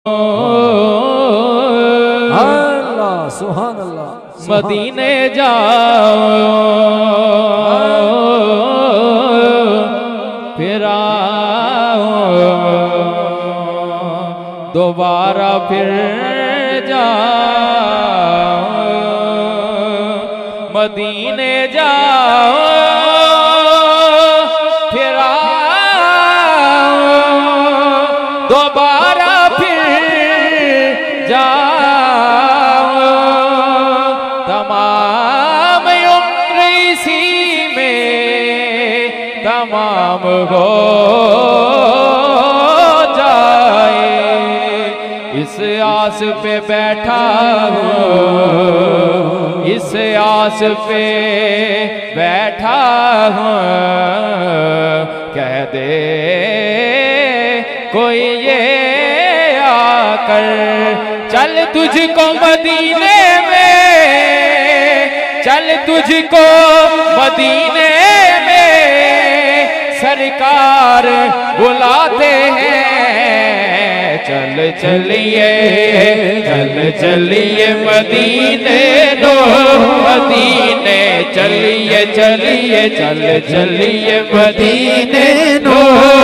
अल्लाह सुभान अल्लाह। मदीने जाओ फिर आओ, दोबारा फिर जाओ। मदीने जाओ फिर आओ, दोबारा फिर जाओ। तमाम उम्र इसी में तमाम हो जाए, इस आस पे बैठा हूँ, इस आस पे बैठा हूँ। कह दे कोई ये आकर, चल तुझको मदीने में, चल तुझको मदीने में सरकार बुलाते हैं। चल चलिए, चल चलिए मदीने दो, मदीने चलिए चलिए, चल चलिए मदीने दो।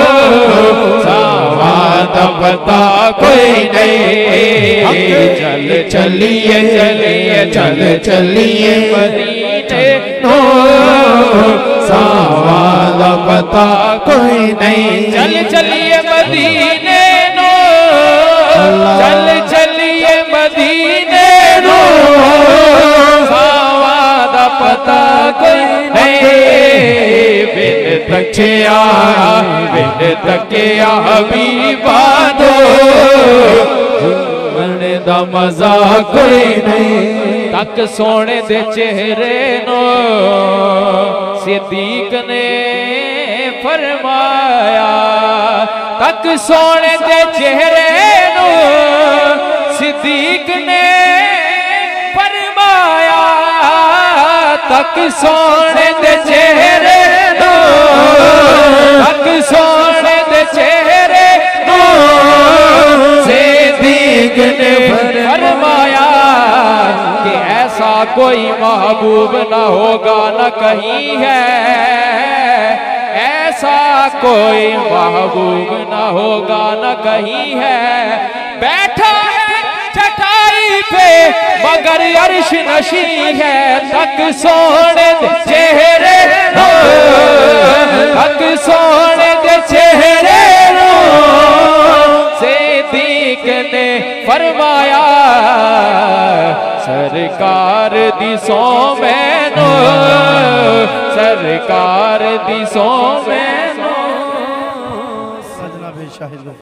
सावाद पता कोई नहीं, चल चलिए चलिए, चल चलिए मदीने दो। सावाद पता कोई नहीं, चल चलिए मदीने दो, चल चलिए मदीने दो। सावाद पता कोई नहीं, बिन तकिया, बिन तकिया हबीबा दो। मरने दा मजा कोई नहीं, तक सोने दे चेहरे नो सिद्दीक ने फरमाया। तक सोने दे चेहरे नो सिद्दीक ने फरमाया। तक सोने दे चेहरे नो, तक सोने दे चेहरे नो सिद्दीक ने फरमाया कि ऐसा कोई महबूब न होगा न कहीं है, ऐसा कोई महबूब न होगा न कहीं है। बैठा है चटाई पे मगर अर्श नशी है। तक सोने दे चेहरे नो, तक सोने दे चेहरे नो सिद्दीक ने फरमाया। सरकार दिसो मैनो, सरकार दिसो मैनो।